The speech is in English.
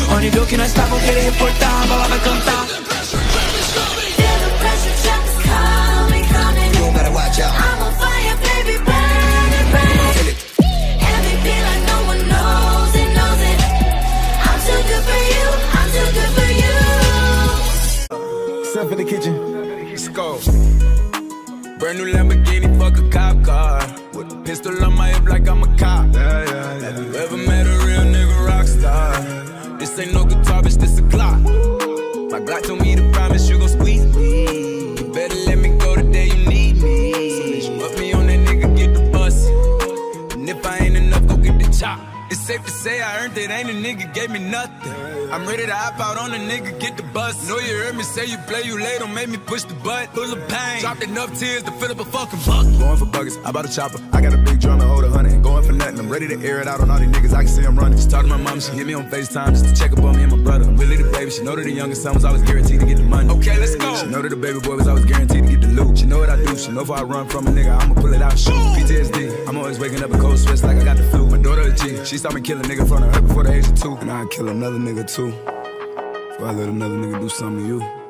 Ogni video che noi stavo che le portava la vai contare. Feel the pressure, check is coming, coming. You better watch out. I'm on fire, baby, burning, burning. MVP like no one knows it, knows it. I'm too good for you, I'm too good for you. Step in the kitchen. Let's go. Brand new Lamborghini, fuck a cop car. With a pistol on my hip like I'm a cop. Have you ever met a real nigga rock star? This ain't no guitar, bitch, this a clock. My Glock told me to promise you gon' squeeze me. You better let me go the day you need me. So bitch, put me on that nigga, get the bus. And if I ain't enough, go get the chop. It's safe to say I earned it, ain't a nigga gave me nothing. I'm ready to hop out on a nigga, get the bus. Know you heard me say you play, you late, don't make me push the butt. Full of pain, dropped enough tears to fill up a fucking bucket. Going for buggers, I bought a chopper. I got a big drum to hold 100. Ain't going for nothing, I'm ready to air it out on all these niggas. I can see I'm running. Just talk to my mom, she hit me on FaceTime just to check up on me and my brother. I'm really the baby, she know that the youngest son was always guaranteed to get the money. Okay, let's go. She know that the baby boy was always guaranteed to get the loot. She know what I do, she know if I run from a nigga, I'ma pull it out, shoot. PTSD, I'm always waking up in cold sweats like I got the flu. My daughter a G, she saw me kill a nigga in front of her before the age of 2. And I'd kill another nigga too, before I let another nigga do something to you.